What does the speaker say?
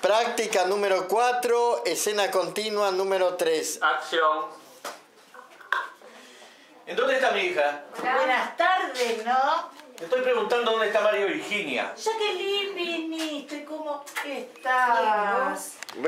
Práctica número 4, escena continua número 3. Acción. ¿En dónde está mi hija? Hola. Buenas tardes, ¿no? Te estoy preguntando dónde está María Virginia. Jacqueline, viniste, ¿cómo estás?